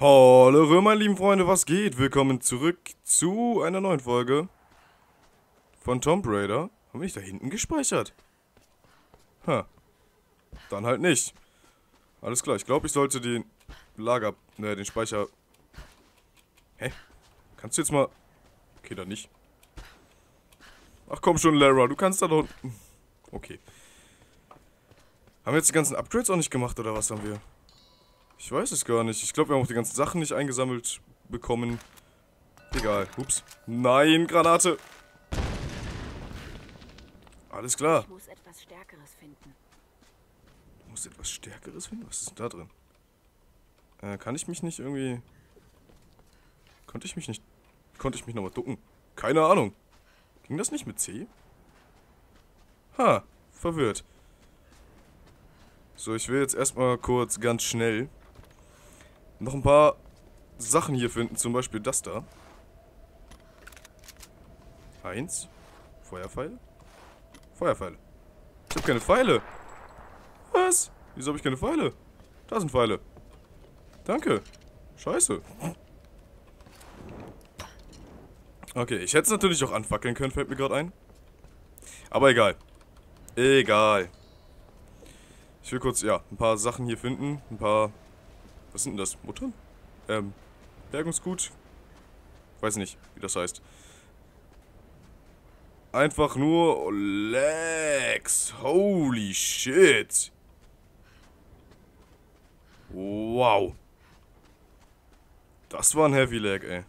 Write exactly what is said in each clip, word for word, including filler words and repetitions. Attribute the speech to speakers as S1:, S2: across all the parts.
S1: Hallo meine lieben Freunde, was geht? Willkommen zurück zu einer neuen Folge von Tomb Raider. Haben wir nicht da hinten gespeichert? Ha. Dann halt nicht. Alles klar, ich glaube, ich sollte den Lager, ne, den Speicher... Hä? Kannst du jetzt mal... Okay, dann nicht. Ach komm schon, Lara, du kannst da doch... Okay. Haben wir jetzt die ganzen Upgrades auch nicht gemacht, oder was haben wir? Ich weiß es gar nicht. Ich glaube, wir haben auch die ganzen Sachen nicht eingesammelt bekommen. Egal. Ups. Nein, Granate. Alles klar.
S2: Ich muss etwas Stärkeres finden.
S1: Du musst etwas Stärkeres finden? Was ist denn da drin? Äh, kann ich mich nicht irgendwie... Konnte ich mich nicht... Konnte ich mich nochmal ducken? Keine Ahnung. Ging das nicht mit C? Ha. Verwirrt. So, ich will jetzt erstmal kurz ganz schnell noch ein paar Sachen hier finden. Zum Beispiel das da. Eins. Feuerpfeile? Feuerpfeile. Ich habe keine Pfeile. Was? Wieso habe ich keine Pfeile? Da sind Pfeile. Danke. Scheiße. Okay, ich hätte es natürlich auch anfackeln können, fällt mir gerade ein. Aber egal. Egal. Ich will kurz, ja, ein paar Sachen hier finden. Ein paar... Was sind denn das? Muttern? Ähm, Bergungsgut? Weiß nicht, wie das heißt. Einfach nur Legs. Holy shit. Wow. Das war ein Heavy Lag, ey.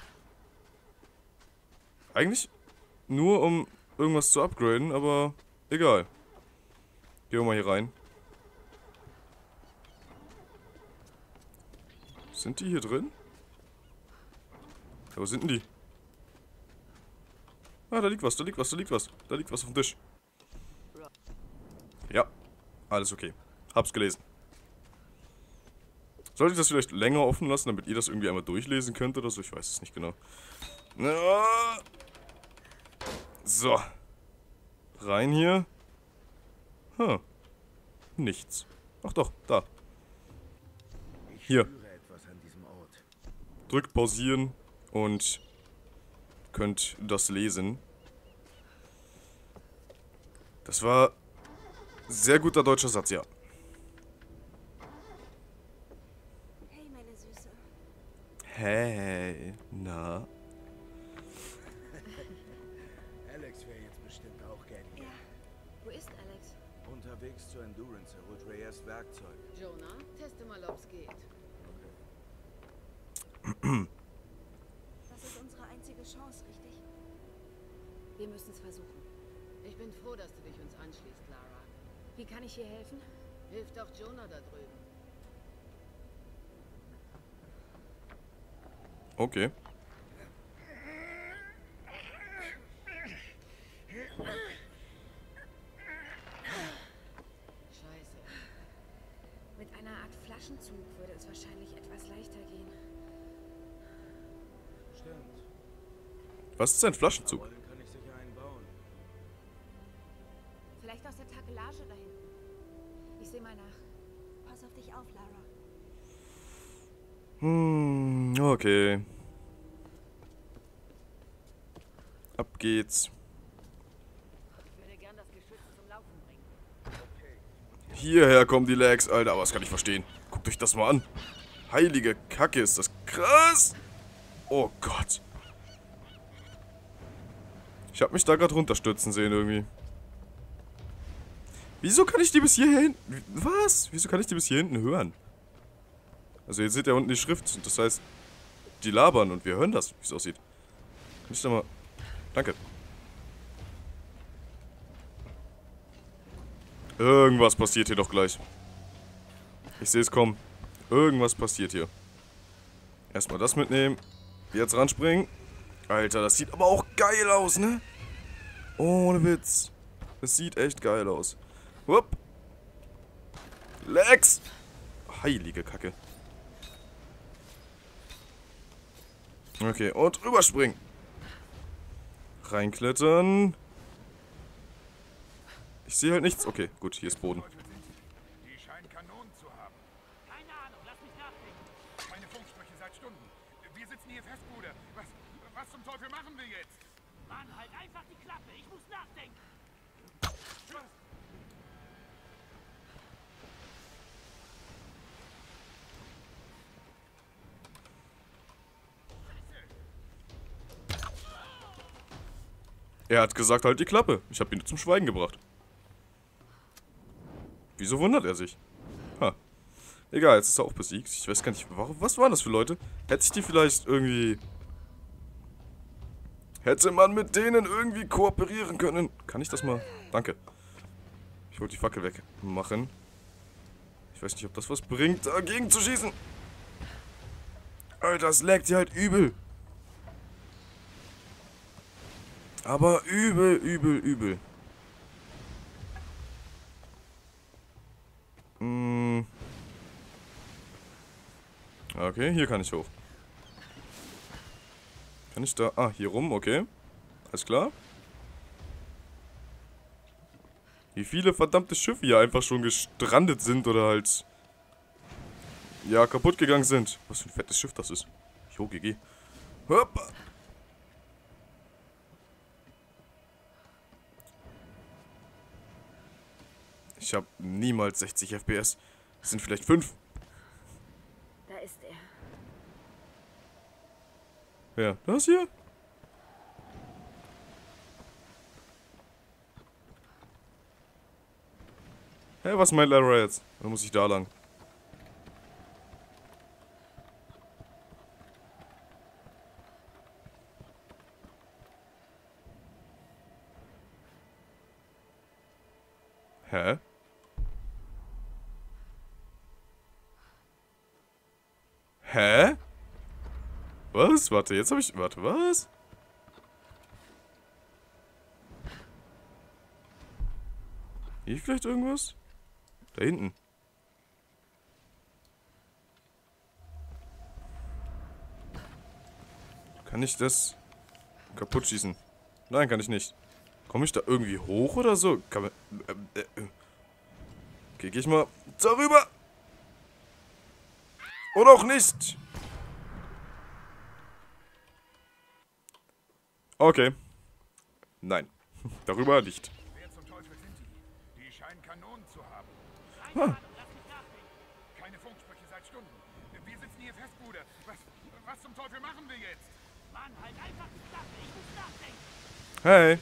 S1: Eigentlich nur um irgendwas zu upgraden, aber egal. Gehen wir mal hier rein. Sind die hier drin? Ja, wo sind denn die? Ah, da liegt was, da liegt was, da liegt was. Da liegt was auf dem Tisch. Ja, alles okay. Hab's gelesen. Sollte ich das vielleicht länger offen lassen, damit ihr das irgendwie einmal durchlesen könnt oder so? Ich weiß es nicht genau. So. Rein hier. Hm. Nichts. Ach doch, da. Hier. Drückt pausieren und könnt das lesen. Das war sehr guter deutscher Satz, ja.
S2: Hey, meine Süße.
S1: Hey, na?
S3: Alex wäre jetzt bestimmt auch gern hier.
S2: Ja. Wo ist Alex?
S3: Unterwegs zur Endurance, er holt Reyes Werkzeug.
S4: Jonah, teste mal, ob's geht.
S2: Das ist unsere einzige Chance, richtig? Wir müssen es versuchen.
S4: Ich bin froh, dass du dich uns anschließt, Lara.
S2: Wie kann ich hier helfen?
S4: Hilf doch Jonah da drüben.
S1: Okay.
S4: Scheiße.
S2: Mit einer Art Flaschenzug würde es wahrscheinlich etwas leichter gehen.
S3: Stimmt.
S1: Was ist ein Flaschenzug?
S3: Rollen kann ich sicher einbauen.
S2: Vielleicht aus der Takelage da hinten. Ich sehe mal nach. Pass auf dich auf, Lara.
S1: Hm, okay. Ab geht's.
S4: Ich würde gern das Geschütz zum Laufen bringen.
S1: Hierher kommen die Lags, Alter. Aber das kann ich verstehen. Guckt euch das mal an. Heilige Kacke, ist das krass. Oh Gott. Ich habe mich da gerade runterstürzen sehen irgendwie. Wieso kann ich die bis hier hinten... Was? Wieso kann ich die bis hier hinten hören? Also ihr seht ja unten die Schrift. Das heißt, die labern und wir hören das, wie es aussieht. Kann ich da mal... Danke. Irgendwas passiert hier doch gleich. Ich sehe es kommen. Irgendwas passiert hier. Erstmal das mitnehmen. Jetzt ranspringen. Alter, das sieht aber auch geil aus, ne? Ohne Witz. Das sieht echt geil aus. Hup. Lex. Heilige Kacke. Okay, und rüberspringen. Reinklettern. Ich sehe halt nichts. Okay, gut, hier ist Boden.
S5: Die scheinen Kanonen zu haben.
S6: Keine Ahnung, lass mich nachdenken.
S5: Meine Funksprüche seit Stunden. Wir sitzen hier fest, Bruder. Was, was zum Teufel machen wir jetzt?
S6: Mann, halt einfach die Klappe. Ich muss nachdenken.
S5: Was?
S1: Er hat gesagt, halt die Klappe. Ich habe ihn zum Schweigen gebracht. Wieso wundert er sich? Ha. Egal, jetzt ist er auch besiegt. Ich weiß gar nicht, warum, was waren das für Leute? Hätte ich die vielleicht irgendwie... Hätte man mit denen irgendwie kooperieren können? Kann ich das mal? Danke. Ich wollte die Fackel wegmachen. Ich weiß nicht, ob das was bringt, dagegen zu schießen. Alter, das laggt hier halt übel. Aber übel, übel, übel. Hm. Okay, hier kann ich hoch. Kann ich da... Ah, hier rum, okay. Alles klar. Wie viele verdammte Schiffe hier einfach schon gestrandet sind oder halt... Ja, kaputt gegangen sind. Was für ein fettes Schiff das ist. Jo, G G. Hoppa. Ich habe niemals sechzig F P S. Das sind vielleicht fünf.
S2: Da ist er.
S1: Wer? Das hier? Hä, was meint Lara jetzt? Dann muss ich da lang. Hä? Hä? Was? Warte, jetzt habe ich... Warte, was? Hier vielleicht irgendwas? Da hinten. Kann ich das kaputt schießen? Nein, kann ich nicht. Komme ich da irgendwie hoch oder so? Kann man... Äh, äh, okay, gehe ich mal darüber. Oder auch nicht. Okay. Nein. Darüber nicht.
S5: Wer zum Teufel sind die? Die scheinen Kanonen zu haben.
S1: Ah.
S5: Keine Funksprüche seit Stunden. Wir sitzen hier fest, Bruder. Was, was zum Teufel machen wir jetzt?
S6: Mann, halt einfach die Klappe. Ich muss nachdenken.
S1: Hey.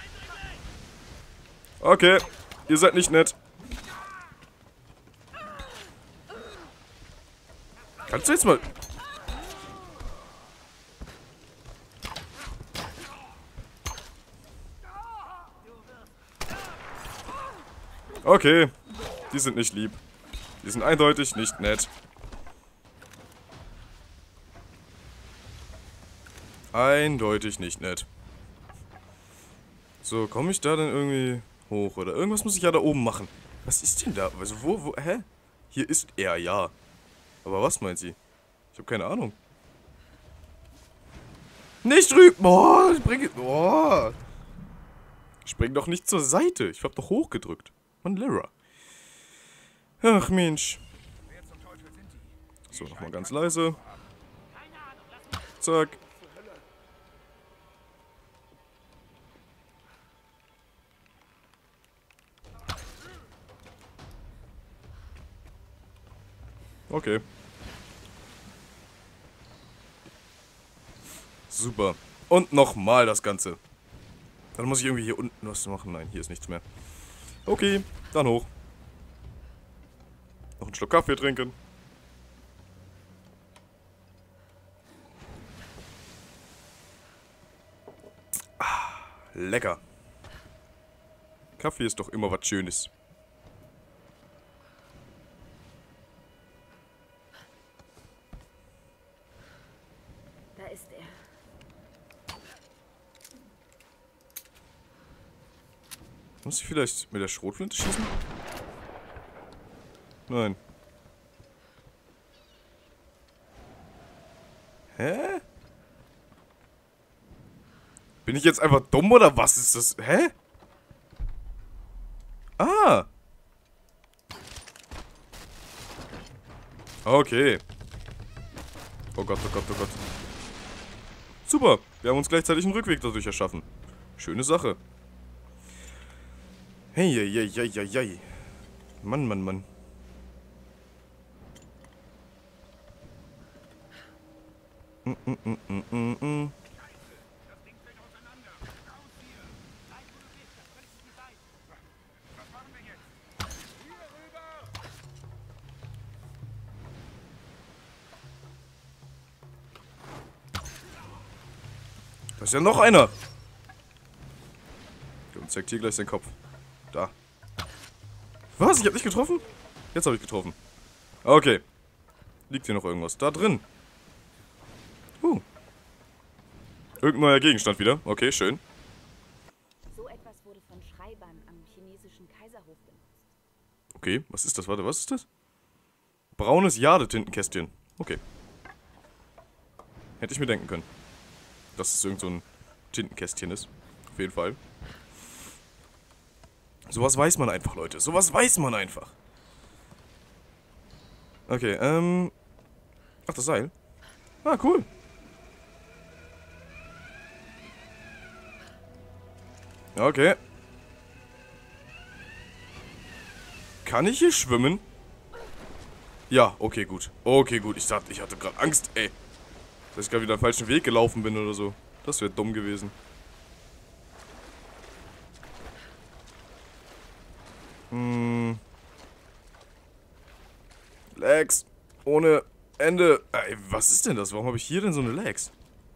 S1: Okay. Ihr seid nicht nett. Kannst du jetzt mal... Okay. Die sind nicht lieb. Die sind eindeutig nicht nett. Eindeutig nicht nett. So, komme ich da denn irgendwie hoch? Oder irgendwas muss ich ja da oben machen. Was ist denn da? Also, wo, wo, hä? Hier ist er, ja. Aber was meint sie? Ich habe keine Ahnung. Nicht rüber! Boah, spring, boah. Spring doch nicht zur Seite. Ich hab doch hochgedrückt. Mann, Lara. Ach, Mensch.
S5: Wer zum Teufel sind die?
S1: So, nochmal ganz leise. Zack. Okay. Super. Und nochmal das Ganze. Dann muss ich irgendwie hier unten was machen. Nein, hier ist nichts mehr. Okay, dann hoch. Noch einen Schluck Kaffee trinken. Ah, lecker. Kaffee ist doch immer was Schönes.
S2: Da ist er.
S1: Muss ich vielleicht mit der Schrotflinte schießen? Nein. Hä? Bin ich jetzt einfach dumm oder was ist das? Hä? Ah. Okay. Oh Gott, oh Gott, oh Gott. Super, wir haben uns gleichzeitig einen Rückweg dadurch erschaffen. Schöne Sache. Hey, hey, hey, hey, hey, hey. Mann, Mann, Mann. Mm, mm, mm, mm, mm, mm.
S5: Das Ding fällt auseinander. Raus hier.
S6: Bleib, wo du bist, das könnte sie sein.
S5: Was machen wir jetzt? Hier rüber!
S1: Da ist ja noch einer. Und zeigt hier gleich seinen Kopf. Da. Was? Ich hab nicht getroffen? Jetzt habe ich getroffen. Okay. Liegt hier noch irgendwas? Da drin. Uh. Irgendein neuer Gegenstand wieder. Okay, schön.
S2: So etwas wurde von Schreibern am chinesischen Kaiserhof benutzt.
S1: Okay, was ist das? Warte, was ist das? Braunes Jade-Tintenkästchen. Okay. Hätte ich mir denken können. Dass es irgend so ein Tintenkästchen ist. Auf jeden Fall. Sowas weiß man einfach, Leute. Sowas weiß man einfach. Okay, ähm... Ach, das Seil. Ah, cool. Okay. Kann ich hier schwimmen? Ja, okay, gut. Okay, gut. Ich dachte, ich hatte gerade Angst, ey. Dass ich gerade wieder den falschen Weg gelaufen bin oder so. Das wäre dumm gewesen. Hm. Lags. Ohne Ende. Ey, was ist denn das? Warum habe ich hier denn so eine Lags?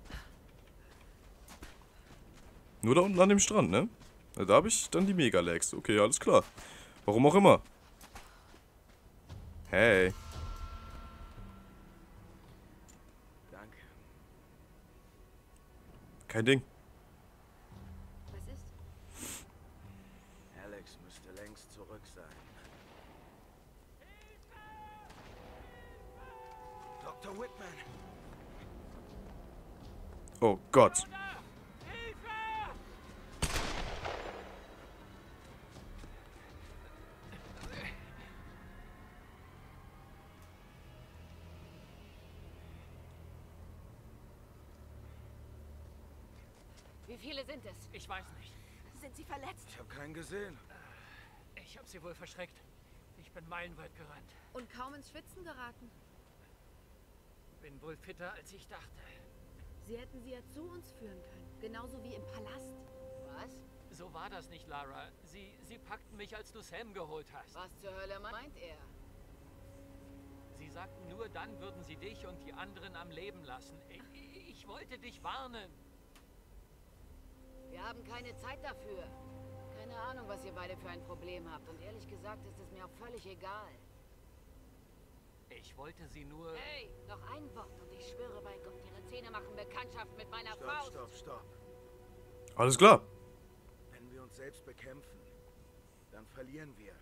S1: Nur da unten an dem Strand, ne? Da habe ich dann die Mega-Lags. Okay, alles klar. Warum auch immer. Hey.
S3: Danke.
S1: Kein Ding.
S2: Was ist?
S3: Alex müsste längst zurück sein. Doktor Whitman!
S1: Oh Gott.
S4: Wie viele sind es?
S6: Ich weiß nicht.
S2: Sind Sie verletzt?
S3: Ich habe keinen gesehen.
S6: Ich habe sie wohl verschreckt. Ich bin meilenweit gerannt.
S2: Und kaum ins Schwitzen geraten.
S6: Bin wohl fitter, als ich dachte.
S2: Sie hätten sie ja zu uns führen können. Genauso wie im Palast.
S4: Was?
S6: So war das nicht, Lara. Sie, sie packten mich, als du Sam geholt hast.
S4: Was zur Hölle meint er?
S6: Sie sagten, nur dann würden sie dich und die anderen am Leben lassen. Ich, ich wollte dich warnen.
S4: Wir haben keine Zeit dafür. Keine Ahnung, was ihr beide für ein Problem habt. Und ehrlich gesagt ist es mir auch völlig egal.
S6: Ich wollte sie nur...
S4: Hey, noch ein Wort und ich schwöre bei Gott, ihre Zähne machen Bekanntschaft mit meiner
S3: Stopp,
S4: Faust.
S3: stopp, stopp.
S1: Alles klar.
S3: Wenn wir uns selbst bekämpfen, dann verlieren wir.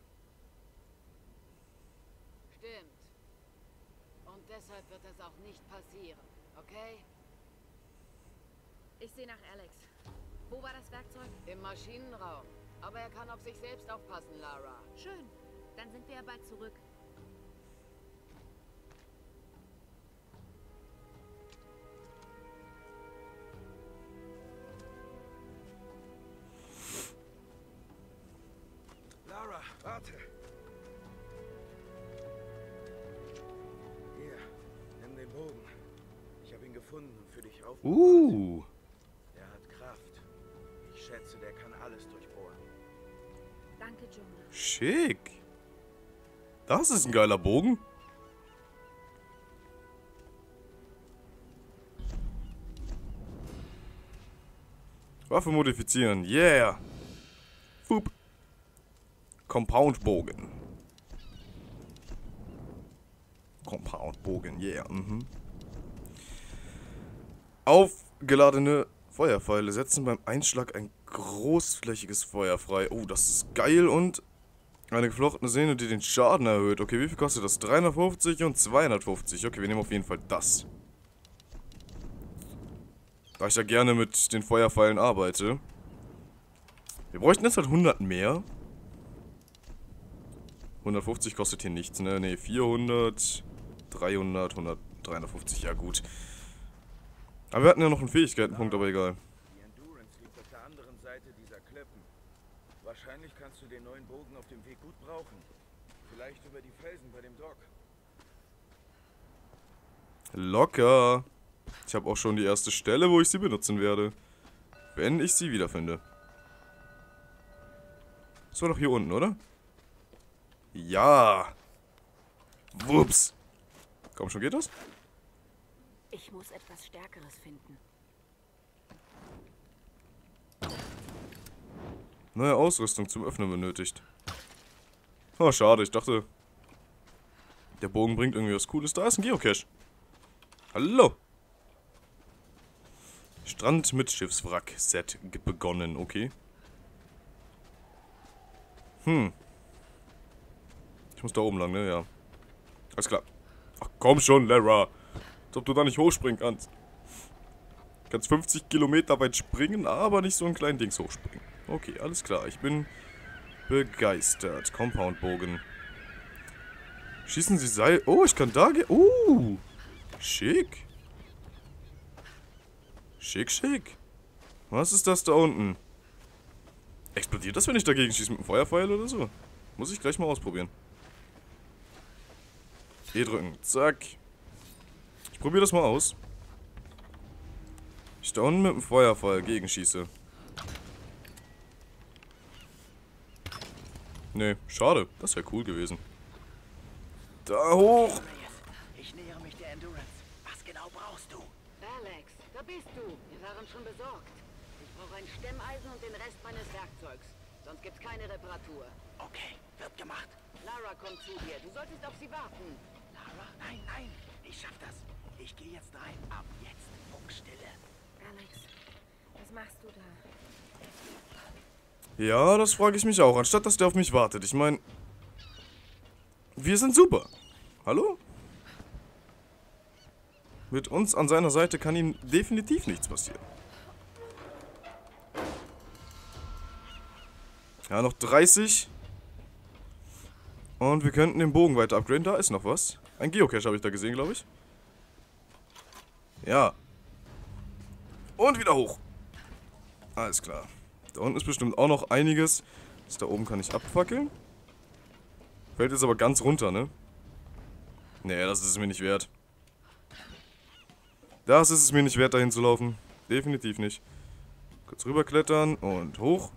S4: Stimmt. Und deshalb wird das auch nicht passieren, okay?
S2: Ich sehe nach Alex. Wo war das Werkzeug?
S4: Im Maschinenraum. Aber er kann auf sich selbst aufpassen, Lara.
S2: Schön. Dann sind wir ja bald zurück.
S3: Lara, warte! Hier, nimm den Bogen. Ich habe ihn gefunden und für dich aufbewahrt.
S1: Uh.
S3: Er hat Kraft. Ich schätze, der kann alles durchbohren.
S2: Danke, Jonah.
S1: Schick. Das ist ein geiler Bogen. Waffe modifizieren. Yeah. Boop. Compound-Bogen. Compound-Bogen, yeah. Mhm. Aufgeladene Feuerpfeile setzen beim Einschlag ein großflächiges Feuer frei. Oh, das ist geil. Und eine geflochtene Sehne, die den Schaden erhöht. Okay, wie viel kostet das? dreihundertfünfzig und zweihundertfünfzig. Okay, wir nehmen auf jeden Fall das. Da ich ja gerne mit den Feuerpfeilen arbeite. Wir bräuchten jetzt halt hundert mehr. hundertfünfzig kostet hier nichts, ne? Ne, vierhundert, dreihundert, hundert. dreihundertfünfzig, ja gut. Aber wir hatten ja noch einen Fähigkeitenpunkt, aber egal.
S3: Die Endurance liegt auf der anderen Seite dieser Klippen. Wahrscheinlich kannst du den neuen Bogen auf dem Weg gut brauchen. Vielleicht über die Felsen bei dem Dock.
S1: Locker. Ich habe auch schon die erste Stelle, wo ich sie benutzen werde. Wenn ich sie wiederfinde. Das war doch hier unten, oder? Ja. Wups. Komm schon, geht das?
S4: Ich muss etwas Stärkeres finden.
S1: Neue Ausrüstung zum Öffnen benötigt. Oh, schade. Ich dachte, der Bogen bringt irgendwie was Cooles. Da ist ein Geocache. Hallo. Strand mit Schiffswrack-Set begonnen. Okay. Hm. Ich muss da oben lang, ne? Ja. Alles klar. Ach komm schon, Lara. Als ob du da nicht hochspringen kannst. Du kannst fünfzig Kilometer weit springen, aber nicht so einen kleinen Dings hochspringen. Okay, alles klar. Ich bin begeistert. Compound-Bogen. Schießen Sie Seil... Oh, ich kann da gehen... Uh, schick. Schick, schick. Was ist das da unten? Explodiert das, wenn ich dagegen schieße mit einem Feuerpfeil oder so? Muss ich gleich mal ausprobieren. E drücken. Zack. Ich probiere das mal aus. Ich da unten mit dem Feuerpfeil gegenschieße. Nee, schade. Das wäre cool gewesen. Da hoch.
S3: Ich nähere mich der Endurance. Was genau brauchst du?
S4: Alex, da bist du. Wir waren schon besorgt. Ich brauche ein Stemmeisen und den Rest meines Werkzeugs. Sonst gibt's keine Reparatur.
S3: Okay, wird gemacht.
S4: Lara kommt zu dir. Du solltest auf sie warten.
S3: Lara? Nein, nein. Ich schaff das. Ich gehe jetzt rein. Ab jetzt. Funkstille.
S2: Alex, was machst du da?
S1: Ja, das frage ich mich auch. Anstatt, dass der auf mich wartet. Ich meine... Wir sind super. Hallo? Mit uns an seiner Seite kann ihm definitiv nichts passieren. Ja, noch dreißig. Und wir könnten den Bogen weiter upgraden. Da ist noch was. Ein Geocache habe ich da gesehen, glaube ich. Ja. Und wieder hoch. Alles klar. Da unten ist bestimmt auch noch einiges. Das da oben kann ich abfackeln. Fällt jetzt aber ganz runter, ne? Nee, das ist es mir nicht wert. Das ist es mir nicht wert, dahin zu laufen. Definitiv nicht. Kurz rüberklettern und hoch.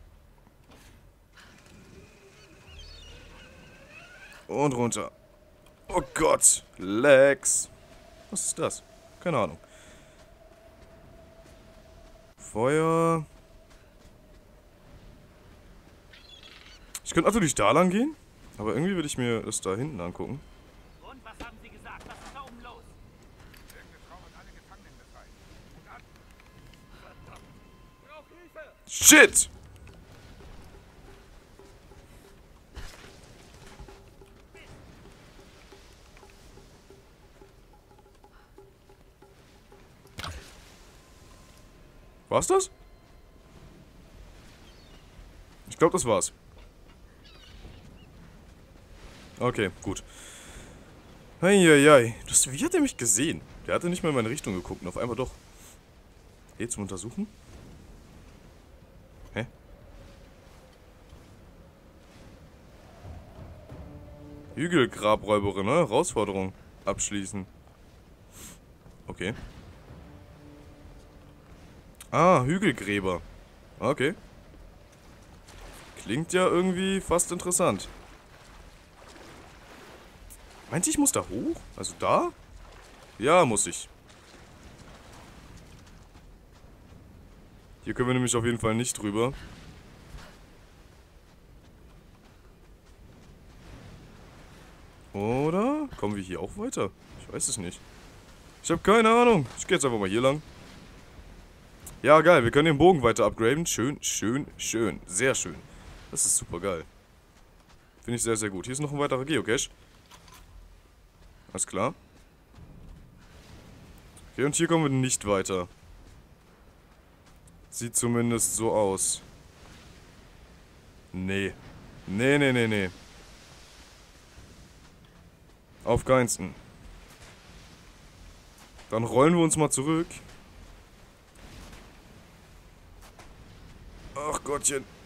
S1: Und runter. Oh Gott. Lex. Was ist das? Keine Ahnung. Feuer. Ich könnte natürlich da lang gehen. Aber irgendwie will ich mir das da hinten angucken.
S6: Und was haben Sie gesagt? Was ist da oben los?
S5: Irgendeine Frau hat alle Gefangenen befreit. Und dann... Verdammt! Ich brauche Hilfe!
S1: Shit! War's das? Ich glaube, das war's. Okay, gut. Eieiei. Das, wie hat er mich gesehen? Der hatte nicht mal in meine Richtung geguckt und auf einmal doch. Hey, zum Untersuchen? Hä? Hügelgrabräuberin, ne? Herausforderung abschließen. Okay. Ah, Hügelgräber. Okay. Klingt ja irgendwie fast interessant. Meint ihr, ich muss da hoch? Also da? Ja, muss ich. Hier können wir nämlich auf jeden Fall nicht drüber. Oder? Kommen wir hier auch weiter? Ich weiß es nicht. Ich habe keine Ahnung. Ich gehe jetzt einfach mal hier lang. Ja, geil. Wir können den Bogen weiter upgraden. Schön, schön, schön. Sehr schön. Das ist super geil. Finde ich sehr, sehr gut. Hier ist noch ein weiterer Geocache. Alles klar. Okay, und hier kommen wir nicht weiter. Sieht zumindest so aus. Nee. Nee, nee, nee, nee. Auf keinsten. Dann rollen wir uns mal zurück. Ach Gottchen.